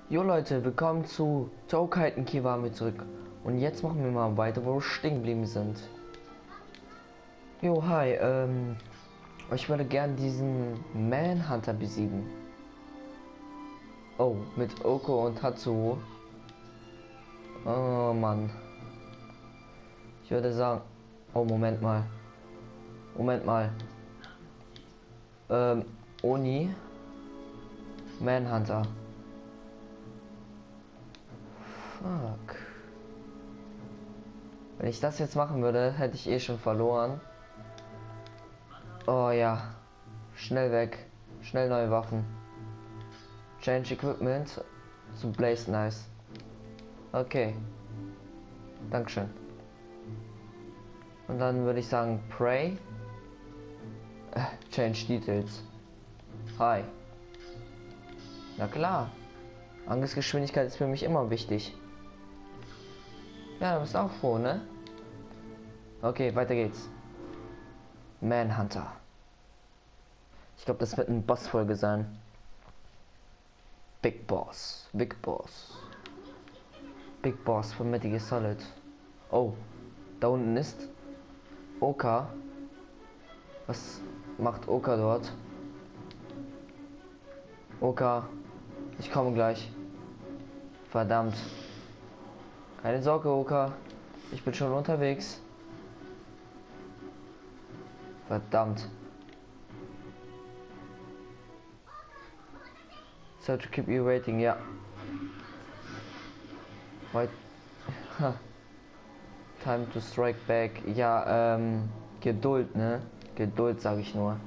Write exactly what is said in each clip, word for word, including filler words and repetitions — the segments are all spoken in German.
Jo Leute, willkommen zu Touhou Kiwami zurück. Und jetzt machen wir mal weiter, wo wir stehen geblieben sind. Jo, hi, ähm, ich würde gern diesen Manhunter besiegen. Oh, mit Oko und Tatsuo. Oh Mann. Ich würde sagen, oh Moment mal. Moment mal. Ähm, Oni. Manhunter. Fuck. Wenn ich das jetzt machen würde, hätte ich eh schon verloren. Oh ja. Schnell weg. Schnell neue Waffen. Change Equipment zu Blaze Nice. Okay. Dankeschön. Und dann würde ich sagen Pray. Äh, change Details. Hi. Na klar. Angriffsgeschwindigkeit ist für mich immer wichtig. Ja, du bist auch froh, ne? Okay, weiter geht's. Manhunter. Ich glaube, das wird eine Boss-Folge sein. Big Boss. Big Boss. Big Boss von Metal Gear Solid. Oh, da unten ist Oka. Was macht Oka dort? Oka, ich komme gleich. Verdammt. Keine Sorge, Oka. Ich bin schon unterwegs. Verdammt. So to keep you waiting, ja. Wait. Time to strike back. Ja, ähm, Geduld, ne? Geduld, sage ich nur.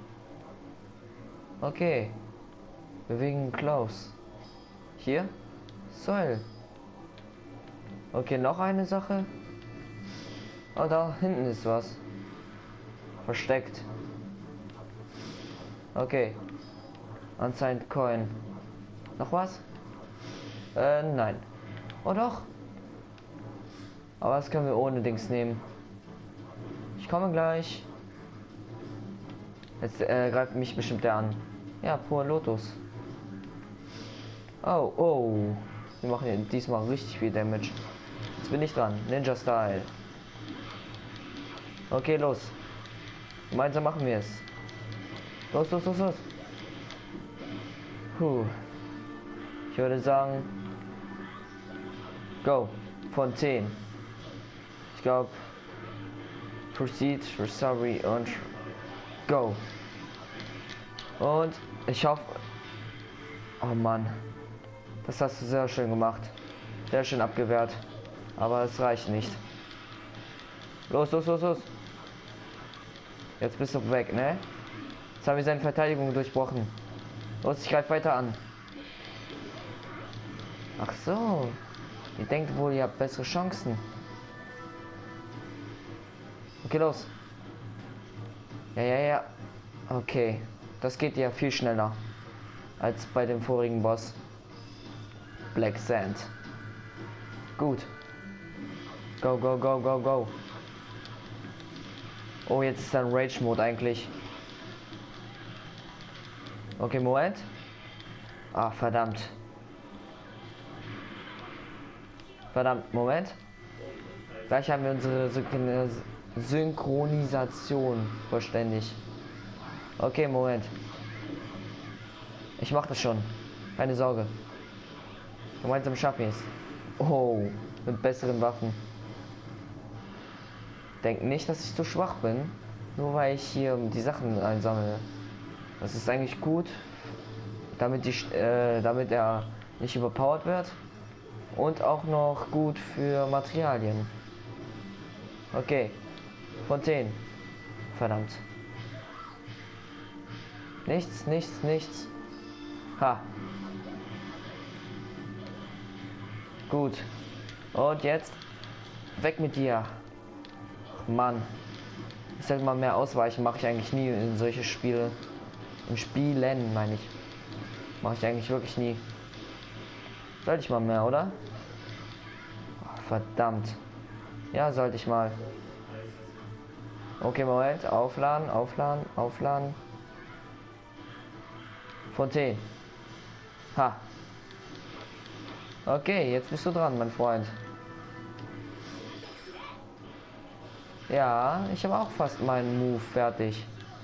Okay. Bewegen close. Hier? Soil. Okay, noch eine Sache. Oh, da hinten ist was. Versteckt. Okay. Unsigned Coin. Noch was? Äh, nein. Oh doch. Aber das können wir ohne Dings nehmen. Ich komme gleich. Jetzt äh, greift mich bestimmt der an. Ja, pur Lotus. Oh, oh. Wir machen hier diesmal richtig viel Damage. Jetzt bin ich dran. Ninja Style. Okay, los. Gemeinsam machen wir es. Los, los, los, los. Puh. Ich würde sagen, go. Von zehn. Ich glaube, proceed, recovery und go. Und ich hoffe, oh Mann, das hast du sehr schön gemacht. Sehr schön abgewehrt. Aber es reicht nicht. Los, los, los, los. Jetzt bist du weg, ne? Jetzt haben wir seine Verteidigung durchbrochen. Los, ich greife weiter an. Ach so. Ihr denkt wohl, ihr habt bessere Chancen. Okay, los. Ja, ja, ja. Okay. Das geht ja viel schneller als bei dem vorigen Boss. Black Sand. Gut. Go, go, go, go, go. Oh, jetzt ist dann Rage Mode eigentlich. Okay, Moment. Ah, verdammt. Verdammt, Moment. Gleich haben wir unsere Synchronisation vollständig. Okay, Moment. Ich mach das schon. Keine Sorge. Gemeinsam schaffen wir es. Oh, mit besseren Waffen. Denk nicht, dass ich zu schwach bin, nur weil ich hier die Sachen einsammle. Das ist eigentlich gut, damit, die, äh, damit er nicht überpowered wird und auch noch gut für Materialien. Okay, von zehn. Verdammt. Nichts, nichts, nichts. Ha. Gut. Und jetzt weg mit dir. Mann. Ich sollte mal mehr ausweichen, mache ich eigentlich nie in solche Spiele. In Spielen, meine ich. Mache ich eigentlich wirklich nie. Sollte ich mal mehr, oder? Oh, verdammt. Ja, sollte ich mal. Okay, Moment. Aufladen, aufladen, aufladen. Von zehn. Ha. Okay, jetzt bist du dran, mein Freund. Ja, ich habe auch fast meinen Move fertig.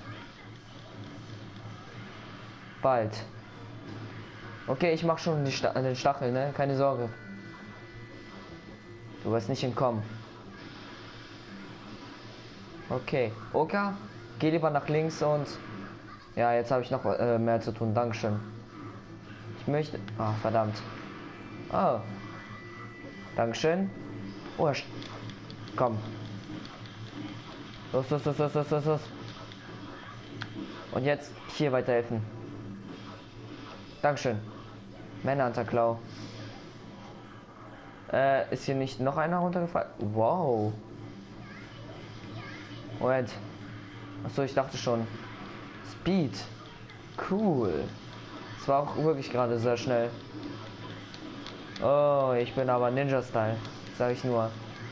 Bald. Okay, ich mache schon die Sta den Stachel, ne? Keine Sorge. Du wirst nicht entkommen. Okay. Oka, geh lieber nach links und... Ja, jetzt habe ich noch äh, mehr zu tun. Dankeschön. Ich möchte... Ah, verdammt. Oh. Dankeschön. Oh, komm. Los, los, los, los, los, los, los. Und jetzt hier weiterhelfen. Dankeschön. Manhunter Claw. Äh, ist hier nicht noch einer runtergefallen? Wow. Moment. Achso, ich dachte schon. Speed. Cool. Es war auch wirklich gerade sehr schnell. Oh, ich bin aber Ninja-Style. Sag ich nur.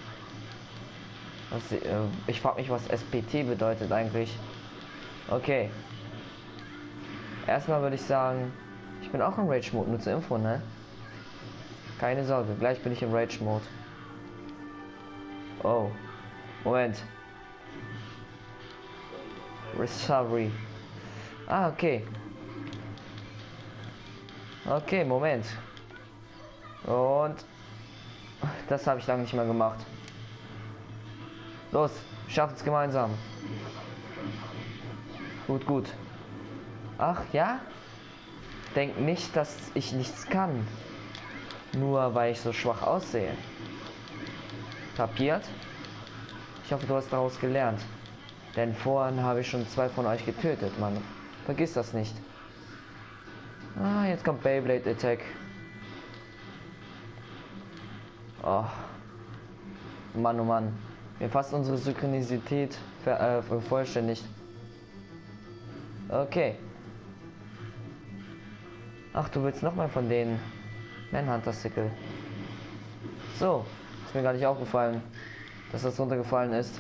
Was, äh, ich frage mich, was S P T bedeutet eigentlich. Okay. Erstmal würde ich sagen, ich bin auch im Rage-Mode, nur zur Info, ne? Keine Sorge, gleich bin ich im Rage-Mode. Oh. Moment. Recovery. Ah, okay. Okay, Moment. Und das habe ich lange nicht mehr gemacht. Los, schafft es gemeinsam. Gut, gut. Ach ja? Denk nicht, dass ich nichts kann. Nur weil ich so schwach aussehe. Kapiert? Ich hoffe, du hast daraus gelernt. Denn vorhin habe ich schon zwei von euch getötet, Mann. Vergiss das nicht. Ah, jetzt kommt Beyblade Attack. Oh. Mann, oh Mann. Wir haben fast unsere Synchronisität ver äh, vervollständigt. Okay. Ach, du willst noch mal von den Manhunter Sickle. So, ist mir gar nicht aufgefallen, dass das runtergefallen ist.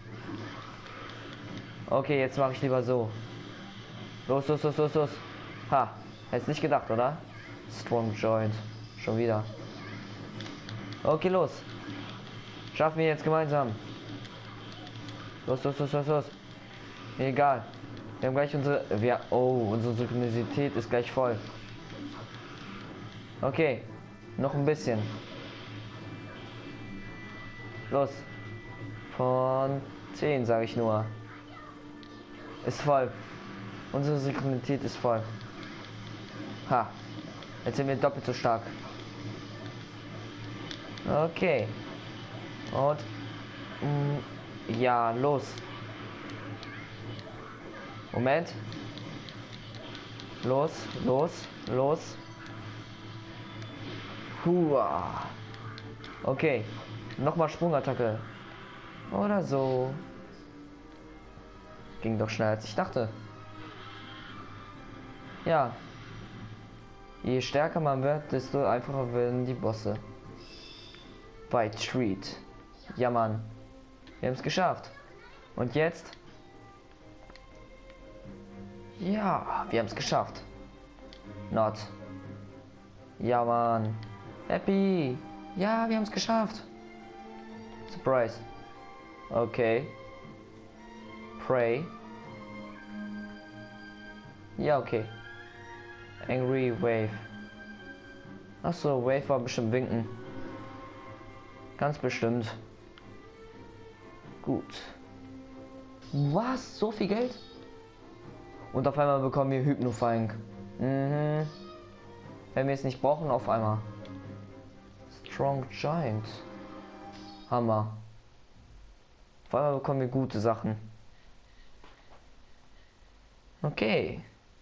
Okay, jetzt mache ich lieber so. Los, los, los, los, los. Ha, hättest nicht gedacht, oder? Strong Joint. Schon wieder. Okay, los. Schaffen wir jetzt gemeinsam. Los, los, los, los, los. Egal. Wir haben gleich unsere... Wir, oh, unsere Synchronisität ist gleich voll. Okay. Noch ein bisschen. Los. Von zehn, sage ich nur. Ist voll. Unsere Synchronität ist voll. Ha. Jetzt sind wir doppelt so stark. Okay. Und... Mh, ja, los. Moment. Los, los, los. Hua. Okay. Nochmal Sprungattacke. Oder so. Ging doch schneller als ich dachte. Ja. Je stärker man wird, desto einfacher werden die Bosse. Bei Treat. Ja, Mann. Wir haben es geschafft. Und jetzt? Ja, wir haben es geschafft. Not. Ja, Mann. Happy. Ja, wir haben es geschafft. Surprise. Okay. Pray. Ja, okay. Angry Wave. Achso, Wave war bestimmt winken. Ganz bestimmt. Gut. Was? So viel Geld? Und auf einmal bekommen wir Hypnofang. Mhm. Wenn wir es nicht brauchen, auf einmal. Strong Giant. Hammer. Auf einmal bekommen wir gute Sachen. Okay.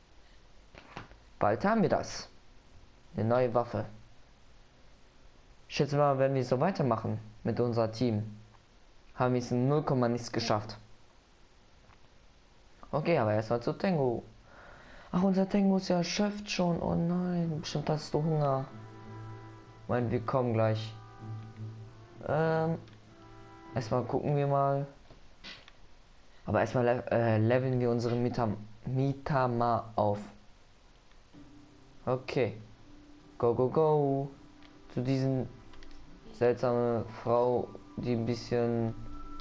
Bald haben wir das. Eine neue Waffe. Ich schätze mal, wenn wir so weitermachen mit unserem Team, haben wir es in null Komma nichts geschafft. Okay, aber erstmal zu Tengu. Ach, unser Tengu ist ja erschöpft schon. Oh nein, bestimmt hast du Hunger. Moment, wir kommen gleich. Ähm, erstmal gucken wir mal. Aber erstmal le äh, leveln wir unseren Mitam Mitama auf. Okay. Go, go, go. zu diesen seltsame Frau, die ein bisschen...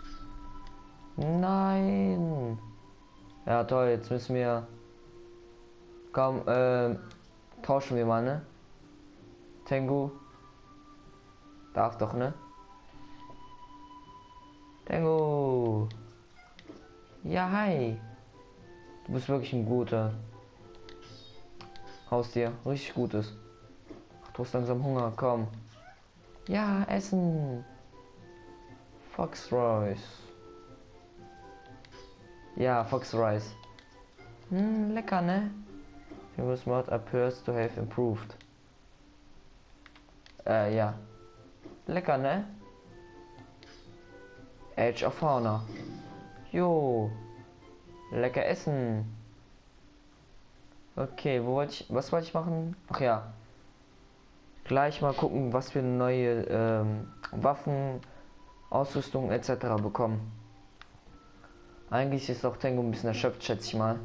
Nein! Ja toll, jetzt müssen wir... Komm, äh, tauschen wir mal, ne? Tengu. Darf doch, ne? Tengu. Ja, hi. Du bist wirklich ein guter Haustier. Richtig gutes. Ach, du hast langsam Hunger, komm. Ja, essen. Fox Rice. Ja, Fox Rice. Hm, lecker, ne? Your smart appears to have improved. Äh, ja. Lecker, ne? Age of Honor. Jo. Lecker essen. Okay, wo wollte ich, was wollte ich machen? Ach ja. Gleich mal gucken, was für neue ähm, Waffen, Ausrüstung et cetera bekommen. Eigentlich ist auch Tengu ein bisschen erschöpft, schätze ich mal.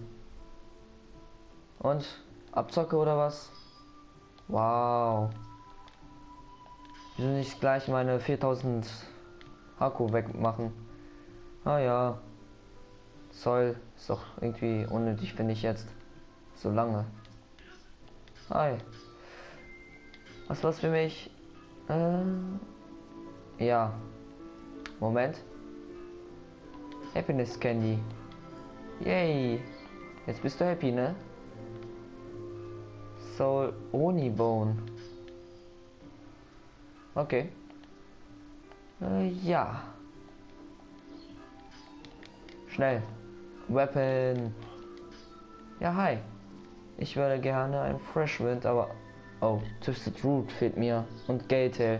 Und? Abzocke oder was? Wow. Wieso nicht gleich meine viertausend Akku wegmachen? Ah ja. Zoll ist doch irgendwie unnötig, finde ich jetzt. So lange. Hi. Was was für mich? Äh, ja. Moment. Happiness Candy. Yay. Jetzt bist du happy, ne? Soul Oni Bone. Okay. Äh, ja. Schnell. Weapon. Ja, hi. Ich würde gerne ein Fresh Wind, aber... Oh, Twisted Root fehlt mir. Und Gale.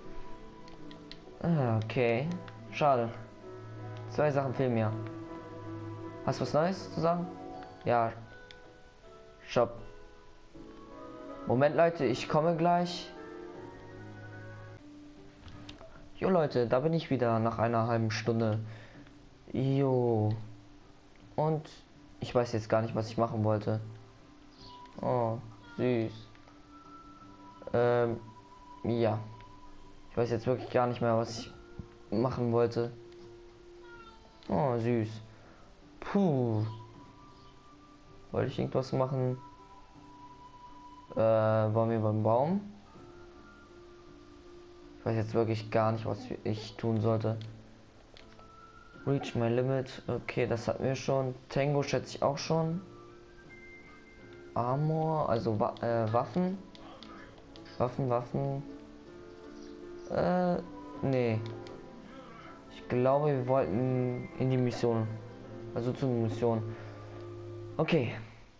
Ah, okay. Schade. Zwei Sachen fehlen mir. Hast du was Neues zu sagen? Ja. Shop. Moment, Leute, ich komme gleich. Jo, Leute, da bin ich wieder nach einer halben Stunde. Jo. Und ich weiß jetzt gar nicht, was ich machen wollte. Oh, süß. Ähm, ja. Ich weiß jetzt wirklich gar nicht mehr, was ich machen wollte. Oh, süß. Puh. Wollte ich irgendwas machen? Äh, waren wir beim Baum? Ich weiß jetzt wirklich gar nicht, was ich tun sollte. Reach my limit. Okay, das hatten wir schon. Tango schätze ich auch schon. Armor, also Wa äh, Waffen. Waffen, Waffen. Äh, nee. Ich glaube, wir wollten in die Mission. Also zur Mission. Okay.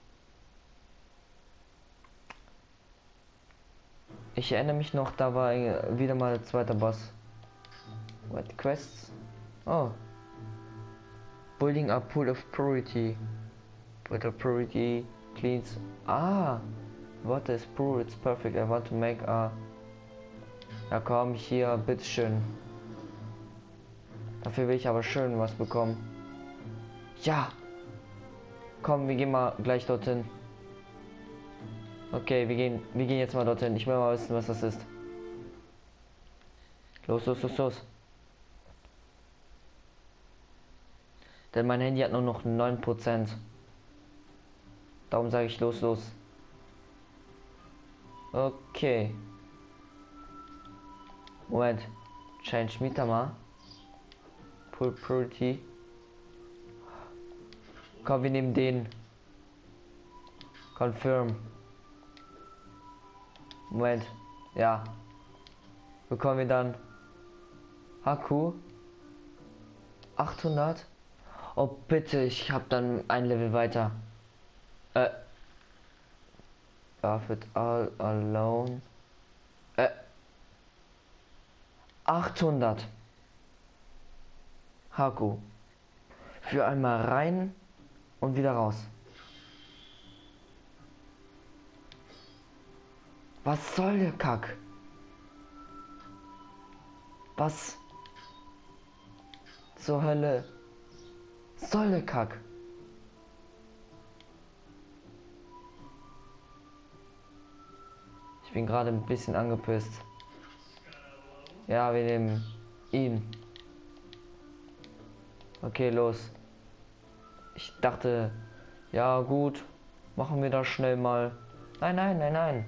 Ich erinnere mich noch, da war wieder mal der zweite Boss. What Quests? Oh. Building a pool of purity. With a purity cleans. Ah. What is pure? It's perfect. I want to make a. Ja komm, hier, bitteschön. Dafür will ich aber schön was bekommen. Ja. Komm, wir gehen mal gleich dorthin. Okay, wir gehen, wir gehen jetzt mal dorthin. Ich will mal wissen, was das ist. Los, los, los, los. Denn mein Handy hat nur noch neun Prozent. Darum sage ich los, los. Okay. Moment. Change Meter mal. Full Purity. Komm, wir nehmen den. Confirm. Moment. Ja. Bekommen wir dann Haku achthundert. Oh bitte, ich habe dann ein Level weiter. Äh. Buffett all alone. Äh. achthundert. Haku. Für einmal rein und wieder raus. Was soll der Kack? Was zur Hölle soll der Kack? Ich bin gerade ein bisschen angepisst. Ja, wir nehmen ihn. Okay, los. Ich dachte, ja gut, machen wir das schnell mal. Nein, nein, nein, nein.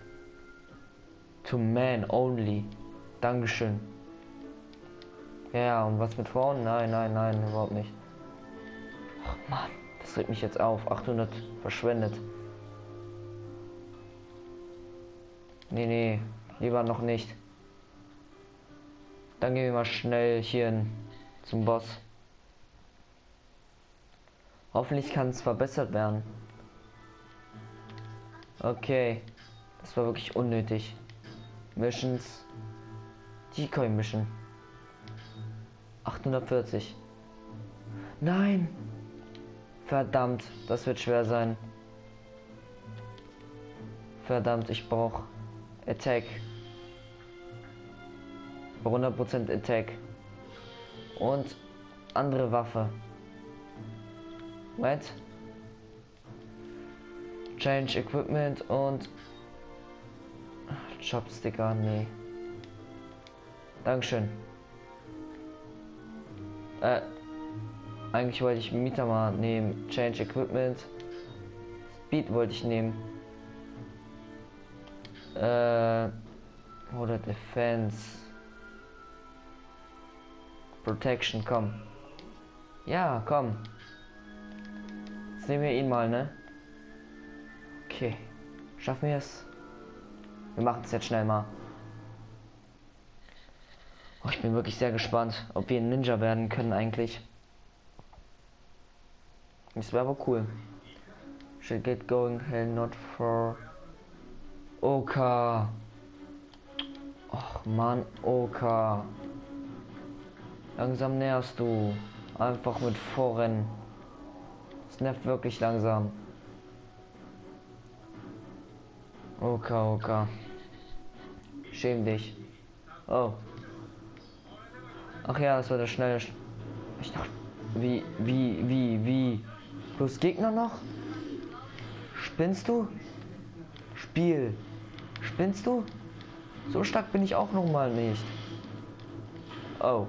To man only. Dankeschön. Ja, und was mit Frauen? Nein, nein, nein, überhaupt nicht. Ach Mann, das regt mich jetzt auf. achthundert verschwendet. Nee, nee, lieber noch nicht. Dann gehen wir mal schnell hier hin zum Boss. Hoffentlich kann es verbessert werden. Okay, das war wirklich unnötig. Missions. Decoy Mission. achthundertvierzig. Nein! Verdammt, das wird schwer sein. Verdammt, ich brauche Attack. hundert Prozent Attack. Und andere Waffe. What? Change Equipment und Chopsticker, nee. Dankeschön. Äh, eigentlich wollte ich Mieter mal nehmen. Change Equipment. Speed wollte ich nehmen. Äh, oder Defense. Protection, komm. Ja, komm. Jetzt nehmen wir ihn mal, ne? Okay. Schaffen wir es? Wir machen es jetzt schnell mal. Oh, ich bin wirklich sehr gespannt, ob wir ein Ninja werden können eigentlich. Das wäre aber cool. Should get going, hell not for Oka. Och Mann, Oka. Langsam nervst du. Einfach mit Vorrennen. Das nervt wirklich langsam. Oka, Oka. Schäm dich. Oh. Ach ja, das war der schnelle. Sch ich dachte, wie, wie, wie, wie. Plus Gegner noch? Spinnst du? Spiel. Spinnst du? So stark bin ich auch noch mal nicht. Oh.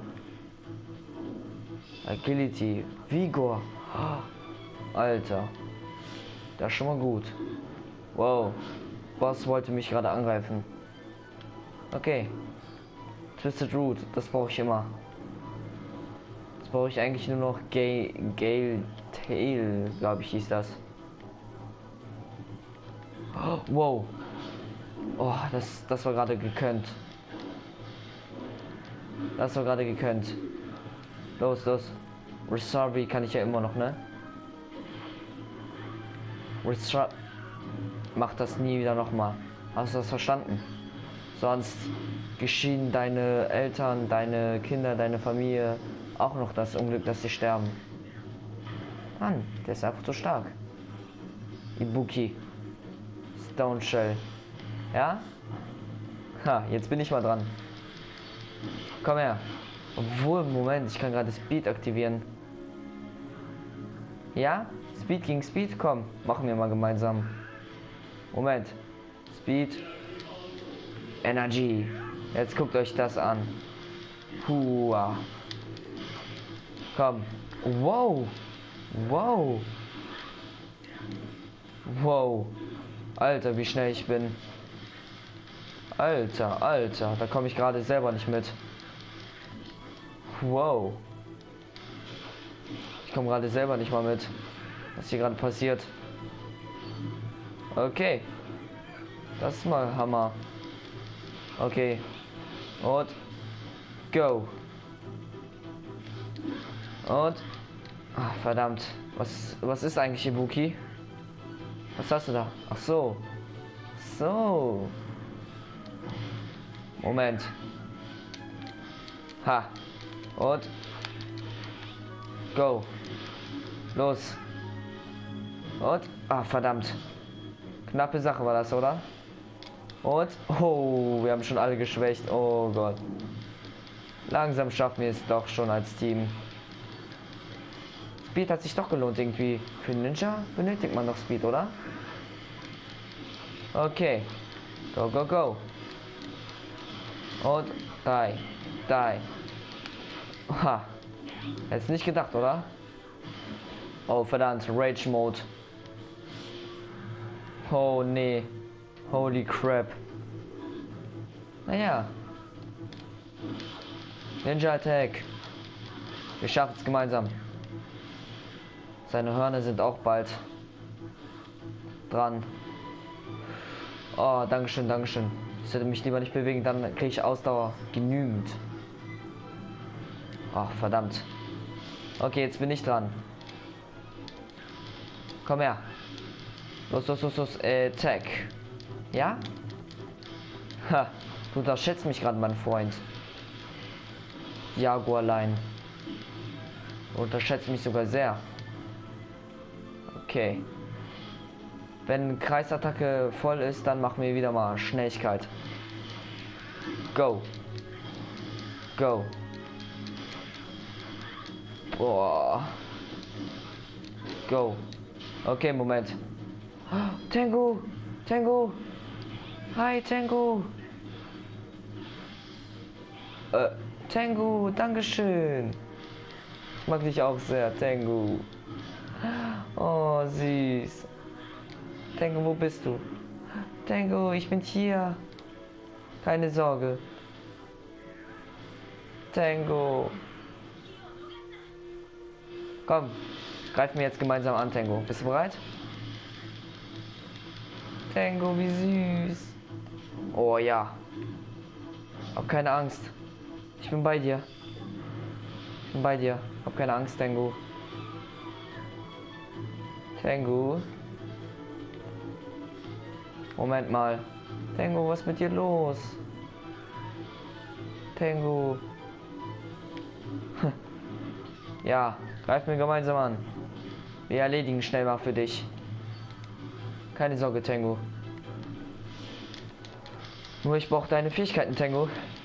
Agility. Vigor. Oh. Alter. Das ist schon mal gut. Wow. Boss wollte mich gerade angreifen. Okay. Twisted Root. Das brauche ich immer. Jetzt brauche ich eigentlich nur noch Gale, Gale Tail, glaube ich, hieß das. Oh, wow. Oh, das, das war gerade gekönnt. Das war gerade gekönnt. Los, los. Resorry kann ich ja immer noch, ne? Resor Mach das nie wieder nochmal. Hast du das verstanden? Sonst geschehen deine Eltern, deine Kinder, deine Familie auch noch das Unglück, dass sie sterben. Mann, der ist einfach so stark. Ibuki. Stone Shell. Ja? Ha, jetzt bin ich mal dran. Komm her. Obwohl, Moment, ich kann gerade Speed aktivieren. Ja? Speed gegen Speed? Komm, machen wir mal gemeinsam. Moment. Speed. Energy. Jetzt guckt euch das an. Hua. Komm. Wow. Wow. Wow. Alter, wie schnell ich bin. Alter, Alter. Da komme ich gerade selber nicht mit. Wow. Ich komme gerade selber nicht mal mit, was hier gerade passiert. Okay. Das ist mal Hammer. Okay. Und go. Und ach, verdammt. Was was ist eigentlich Ibuki? Was hast du da? Ach so. So. Moment. Ha. Und go. Los. Und ah, verdammt. Knappe Sache war das, oder? Und oh, wir haben schon alle geschwächt. Oh Gott. Langsam schaffen wir es doch schon als Team. Speed hat sich doch gelohnt irgendwie. Für Ninja benötigt man noch Speed, oder? Okay. Go, go, go. Und drei. drei. Ha. Hättest nicht gedacht, oder? Oh, verdammt. Rage Mode. Oh, nee. Holy crap. Naja. Ninja Attack. Wir schaffen es gemeinsam. Seine Hörner sind auch bald dran. Oh, Dankeschön, Dankeschön. Ich sollte mich lieber nicht bewegen, dann kriege ich Ausdauer genügend. Ach, verdammt. Okay, jetzt bin ich dran. Komm her. Los, los, los, los. Äh, Attack. Ja? Ha. Du unterschätzt mich gerade, mein Freund. Jaguarlein. Du unterschätzt mich sogar sehr. Okay. Wenn Kreisattacke voll ist, dann machen wir wieder mal Schnelligkeit. Go. Go. Boah. Go. Okay, Moment. Tengu. Tengu. Hi, Tengu. Äh, Tengu, Dankeschön. Ich mag dich auch sehr, Tengu. Oh, süß. Tengu, wo bist du? Tengu, ich bin hier. Keine Sorge. Tengu. Komm, greifen wir jetzt gemeinsam an, Tengu. Bist du bereit? Tengu, wie süß. Oh ja. Hab keine Angst. Ich bin bei dir. Ich bin bei dir. Hab keine Angst, Tengu. Tengu. Moment mal. Tengu, was ist mit dir los? Tengu. Ja, greif mir gemeinsam an. Wir erledigen schnell mal für dich. Keine Sorge, Tengu. Nur ich brauche deine Fähigkeiten, Tengu.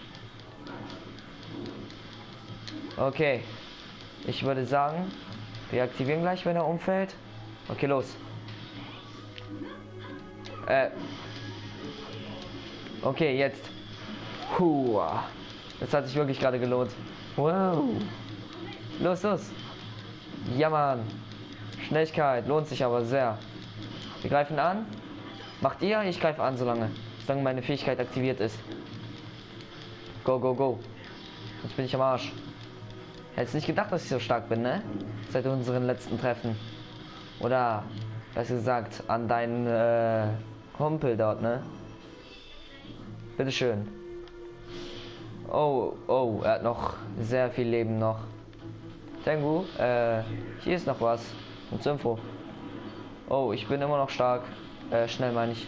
Okay. Ich würde sagen, wir aktivieren gleich, wenn er umfällt. Okay, los. Äh. Okay, jetzt. Puh. Das hat sich wirklich gerade gelohnt. Wow. Los, los. Ja, Mann. Schnelligkeit lohnt sich aber sehr. Wir greifen an. Macht ihr? Ich greife an, solange. Solange meine Fähigkeit aktiviert ist. Go, go, go. Jetzt bin ich am Arsch. Hättest nicht gedacht, dass ich so stark bin, ne? Seit unseren letzten Treffen. Oder, besser gesagt, an deinen äh, Kumpel dort, ne? Bitteschön. Oh, oh, er hat noch sehr viel Leben noch. Tengu, äh, hier ist noch was. Und zur Info. Oh, ich bin immer noch stark. Äh, schnell meine ich.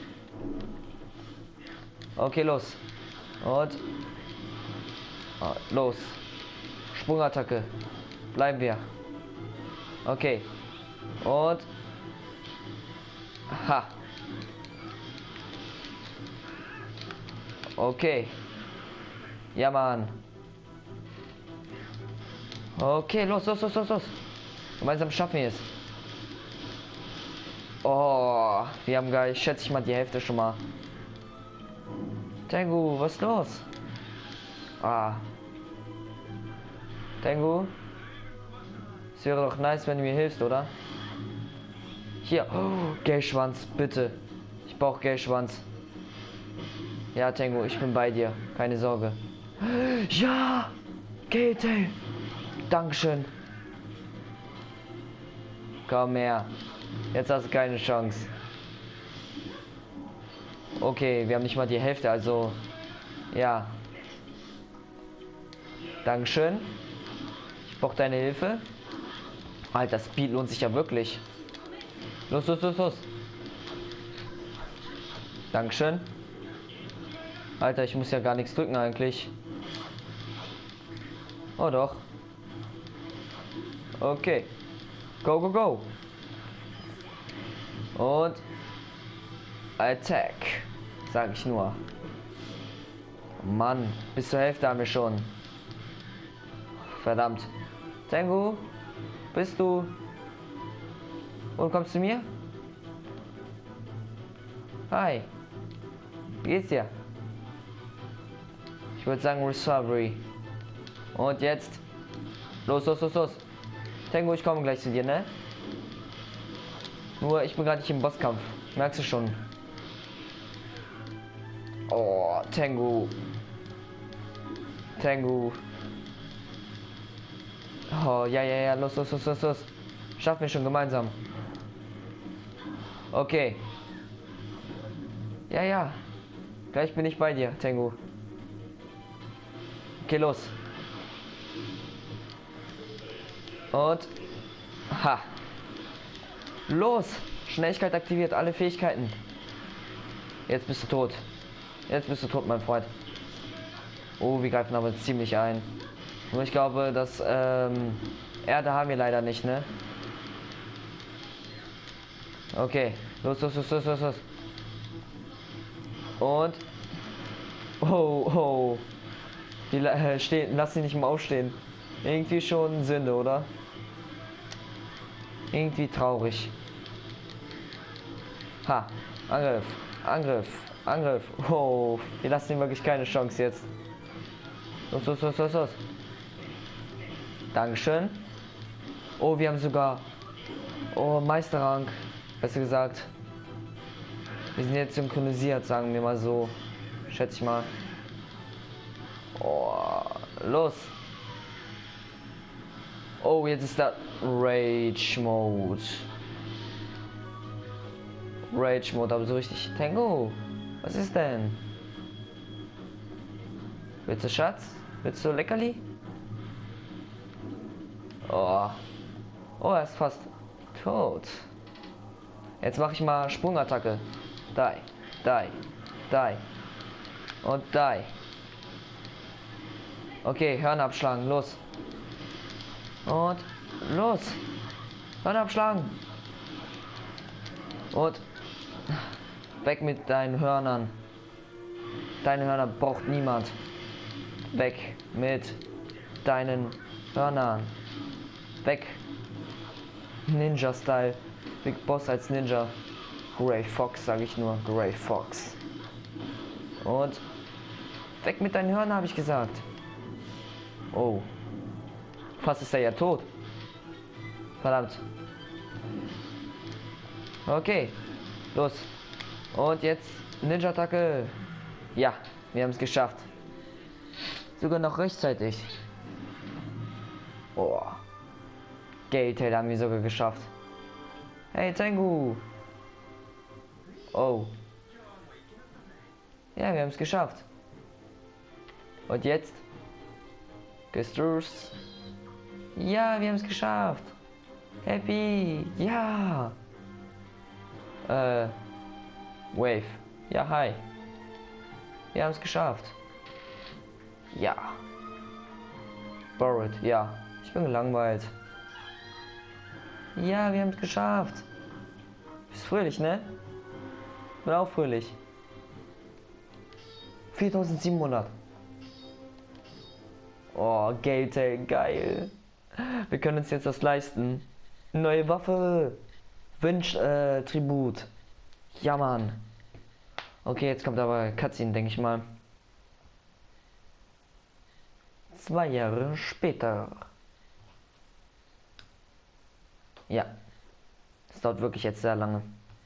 Okay, los. Und. Oh, los. Sprungattacke. Bleiben wir. Okay. Und. Ha. Okay. Ja, Mann. Okay, los, los, los, los, los. Gemeinsam schaffen wir es. Oh, wir haben gleich, schätze ich mal, die Hälfte schon mal. Tengu, was ist los? Ah. Tengu. Es wäre doch nice, wenn du mir hilfst, oder? Hier. Oh, Gelschwanz, bitte. Ich brauche Gelschwanz. Ja, Tengu, ich bin bei dir. Keine Sorge. Ja! Kälte! Dankeschön. Komm her. Jetzt hast du keine Chance. Okay, wir haben nicht mal die Hälfte, also... Ja. Dankeschön. Ich brauche deine Hilfe. Alter, Speed lohnt sich ja wirklich. Los, los, los, los. Dankeschön. Alter, ich muss ja gar nichts drücken eigentlich. Oh doch. Okay. Go, go, go. Und Attack. Sag ich nur. Mann, bis zur Hälfte haben wir schon. Verdammt. Tengu, bist du? Und kommst du mir? Hi. Wie geht's dir? Ich würde sagen Recovery. Und jetzt. Los, los, los, los. Tengu, ich komme gleich zu dir, ne? Nur, ich bin gerade nicht im Bosskampf. Merkst du schon? Oh, Tengu. Tengu. Oh, ja, ja, ja. Los, los, los, los, los. Schaffen wir schon gemeinsam. Okay. Ja, ja. Gleich bin ich bei dir, Tengu. Okay, los. Und. Ha. Los. Schnelligkeit aktiviert. Alle Fähigkeiten. Jetzt bist du tot. Jetzt bist du tot, mein Freund. Oh, wir greifen aber ziemlich ein. Nur ich glaube, dass ähm, Erde haben wir leider nicht, ne? Okay. Los, los, los, los, los, los. Und. Oh, oh. Die äh, stehen, lass sie nicht mal aufstehen. Irgendwie schon Sünde, oder? Irgendwie traurig. Ha. Angriff. Angriff. Angriff. Oh. Wir lassen ihm wirklich keine Chance jetzt. Los, los, los, los, los. Dankeschön. Oh, wir haben sogar. Oh, Meisterrang. Besser gesagt. Wir sind jetzt synchronisiert, sagen wir mal so. Schätze ich mal. Oh, los. Oh, jetzt ist da Rage Mode. Rage Mode, aber so richtig. Tango, was ist denn? Willst du Schatz? Willst du Leckerli? Oh. Oh, er ist fast tot. Jetzt mache ich mal Sprungattacke. Die, die, die. Und die. Okay, Hörner abschlagen, los. Und los. Hörner abschlagen. Und weg mit deinen Hörnern. Deine Hörner braucht niemand. Weg mit deinen Hörnern. Weg. Ninja-Style. Big Boss als Ninja. Grey Fox, sage ich nur. Grey Fox. Und weg mit deinen Hörnern, habe ich gesagt. Oh. Fast ist er ja tot. Verdammt. Okay. Los. Und jetzt Ninja-Attacke. Ja, wir haben es geschafft. Sogar noch rechtzeitig. Oh. Gale-Tail haben wir sogar geschafft. Hey, Tengu. Oh. Ja, wir haben es geschafft. Und jetzt? Gesturs. Ja, wir haben es geschafft. Happy. Ja. Äh. Wave. Ja, hi. Wir haben es geschafft. Ja. Borrowed. Ja. Ich bin gelangweilt. Ja, wir haben es geschafft. Bist fröhlich, ne? Bin auch fröhlich. viertausendsiebenhundert. Oh, Gale-Tail, geil. Wir können uns jetzt das leisten. Neue Waffe. Wünsch-Tribut. Äh, ja, Mann. Okay, jetzt kommt aber Cutscene, denke ich mal. Zwei Jahre später. Ja. Das dauert wirklich jetzt sehr lange.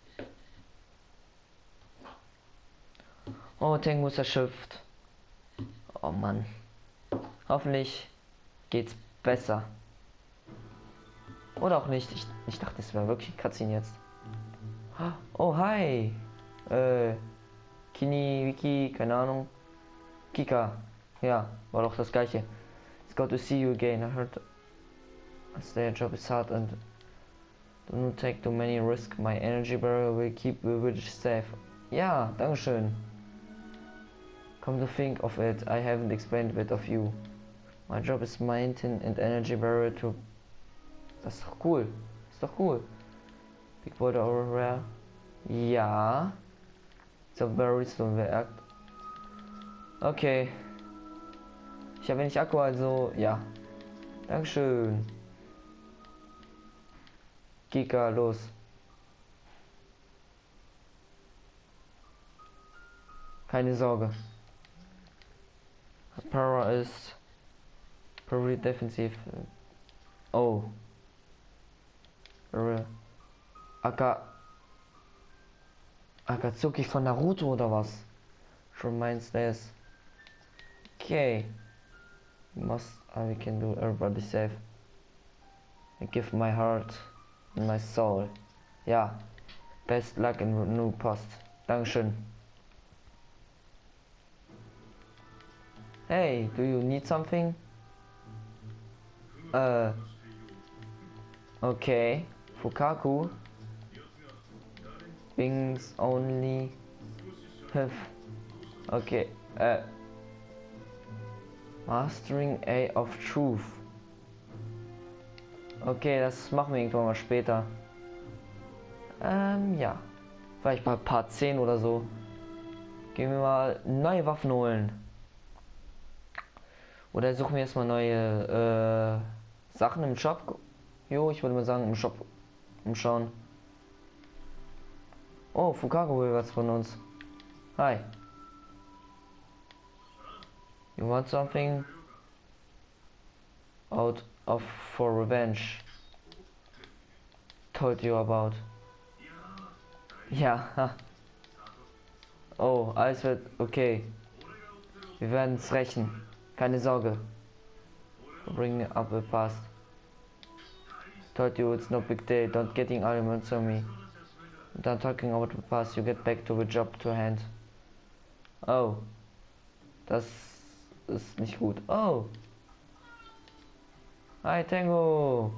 Oh, Tengu ist erschöpft. Oh Mann. Hoffentlich geht's besser. Oder auch nicht. Ich, ich dachte, es wäre wirklich Cutscene jetzt. Oh, hi. Äh, Kini, Wiki, keine Ahnung. Kika. Ja, war doch das gleiche. It's good to see you again. I heard their job is hard and do not take too many risks. My energy barrier will keep the village safe. Ja, dankeschön. Come to think of it, I haven't explained a bit of you. My job is maintain and energy barrier to... Das ist doch cool. Das ist doch cool. Big Boulder or Rare. Ja. So Berries so Werk. Okay. Ich habe wenig Akku, also ja. Dankeschön. Kika, los. Keine Sorge. Para ist very defensiv. Oh. Aka Akatsuki von Naruto oder was? Schon meinst du es? Okay. Must uh, we can do everybody safe. I give my heart and my soul. Ja. Best luck in new post. Dankeschön. Hey, do you need something? Uh. Okay. Fukaku. Wings only have. Okay. Uh. Mastering A of Truth. Okay, das machen wir irgendwann mal später. Ähm, ja. Vielleicht bei Part zehn oder so. Gehen wir mal neue Waffen holen. Oder suchen wir erstmal neue äh, Sachen im Shop. Jo, ich würde mal sagen im Shop umschauen. Oh, Fukaku will was von uns. Hi. You want something? Out of for revenge. Told you about. Ja. Ha. Oh, alles wird okay. Wir werden es rächen. Keine Sorge. Bring up a past. Told you it's no big deal. Don't getting arguments on me. Done talking about the past. You get back to the job to hand. Oh. Das ist nicht gut. Oh. Hi Tango.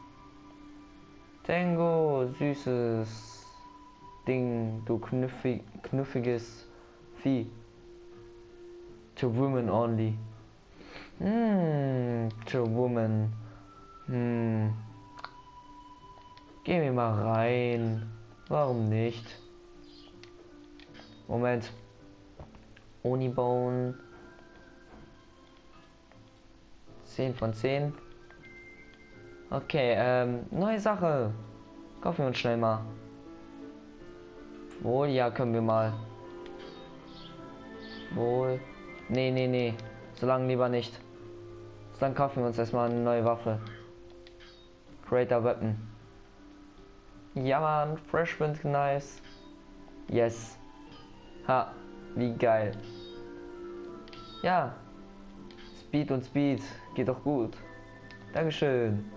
Tango, süßes Ding, du knuffig, knuffiges Vieh. To women only. Hmm, to women. Hm. Gehen wir mal rein. Warum nicht? Moment. Onibone. zehn von zehn. Okay, ähm, neue Sache. Kaufen wir uns schnell mal. Wohl, ja, können wir mal. Wohl. Nee, nee, nee. Solange lieber nicht. Dann kaufen wir uns erstmal eine neue Waffe. Creator Weapon. Ja, man. Fresh Wind Nice. Yes. Ha. Wie geil. Ja. Speed und Speed. Geht doch gut. Dankeschön.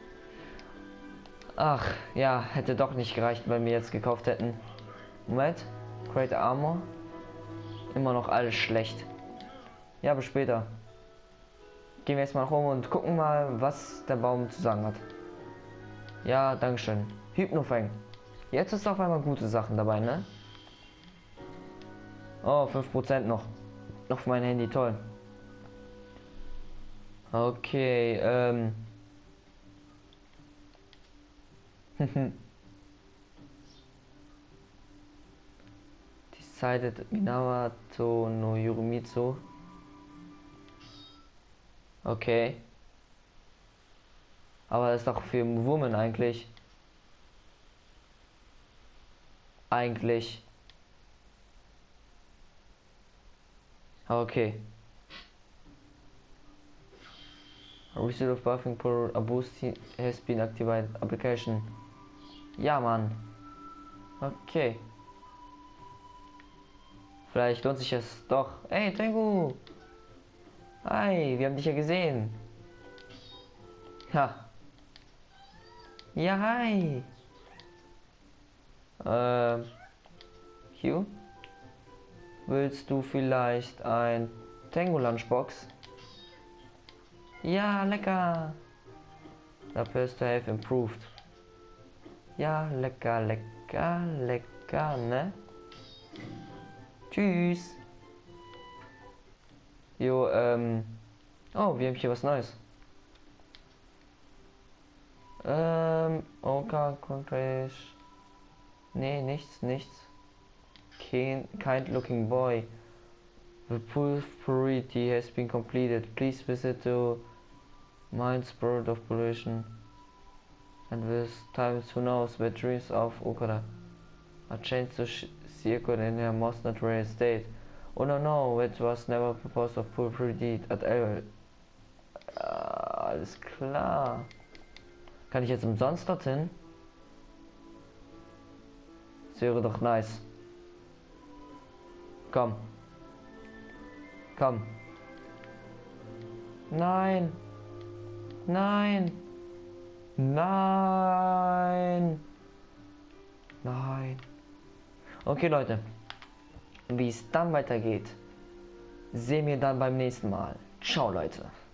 Ach, ja, hätte doch nicht gereicht, wenn wir jetzt gekauft hätten. Moment. Create Armor. Immer noch alles schlecht. Ja, bis später. Gehen wir jetzt mal rum und gucken mal, was der Baum zu sagen hat. Ja, dankeschön. Hypnofang. Jetzt ist auf einmal gute Sachen dabei, ne? Oh, fünf Prozent noch. Noch für mein Handy, toll. Okay, ähm. Decided Minawato no Yurimitsu. Okay. Aber das ist doch für Women eigentlich. Eigentlich. Okay. A result of buffing for a boost has been activated. Application. Ja, Mann. Okay. Vielleicht lohnt sich es doch. Hey, Tengu! Hi, wir haben dich ja gesehen. Ha. Ja, hi. Äh. Hugh? Willst du vielleicht ein Tengu Lunchbox? Ja, lecker. The appears to have improved. Ja, lecker, lecker, lecker, ne? Tschüss. Jo, ähm. Oh, wir haben hier was Neues. Ähm, okay, Contrast. Nee, nichts, nichts. Kind, kind looking boy. The purity has been completed. Please visit the mind spirit of pollution. And this time who knows the dreams of Okada are changed to circle in her most natural state. Oh no no, it was never proposed of full credit at all. Uh, alles klar. Kann ich jetzt umsonst dorthin? Das wäre doch nice. Komm. Komm. Nein. Nein. Nein. Nein. Okay, Leute. Wie es dann weitergeht, sehen wir dann beim nächsten Mal. Ciao, Leute.